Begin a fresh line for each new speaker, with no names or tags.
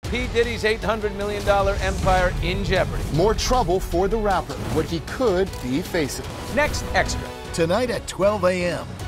P. Diddy's $800 million empire in jeopardy.
More trouble for the rapper, what he could be facing.
Next Extra.
Tonight at 12 a.m.